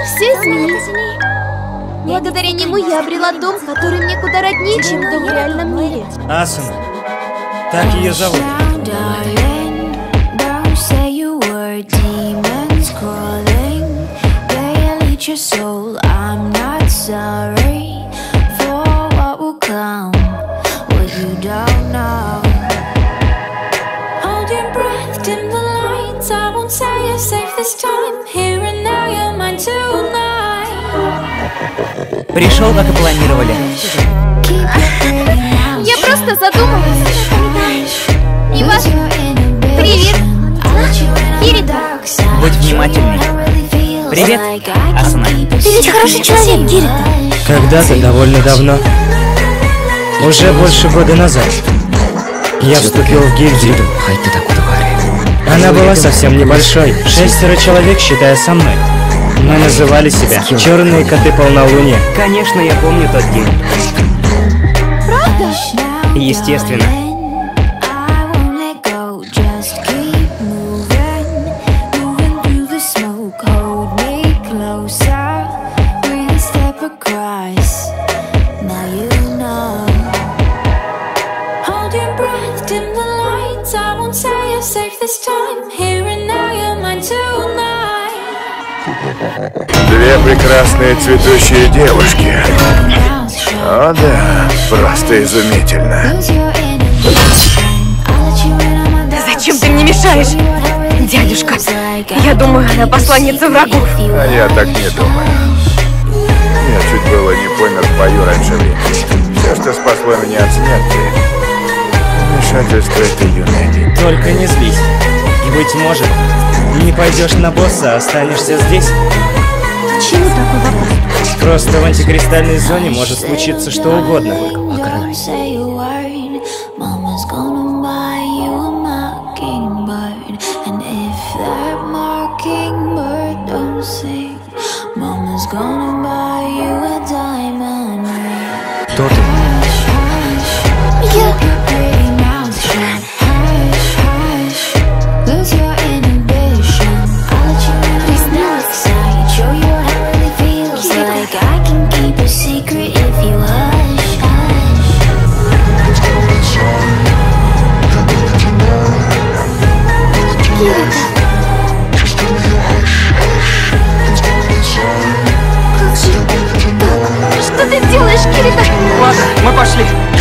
все изменилось. Благодаря нему я обрела дом, который мне куда роднее, чем дом в реальном мире. Асуна. Так ее зовут. Пришел, как и планировали. Я просто задумалась. Не важно. Привет. Кирита. Будь внимательней. Привет, Асуна. Ты ведь хороший человек, Кирита. Когда-то, довольно давно, уже больше года назад, я вступил в гильдию. Она была совсем небольшой, 6 человек, считая со мной. Мы называли себя «Черные коты полнолуния». Конечно, я помню тот день. Правда? Естественно. Две прекрасные цветущие девушки. О да, просто изумительно. Зачем ты мне мешаешь? Дядюшка, я думаю, она посланница врагов. А я так не думаю. Я чуть было не помер в бою раньше времени. Все, что спасло меня от смерти, вмешательство этой юной. Только не злись. Быть может, не пойдешь на босса, а останешься здесь? Почему такой вопрос? Просто в антикристальной зоне может случиться что угодно. Кто ты? Что ты делаешь, Кирита? Ладно, мы пошли.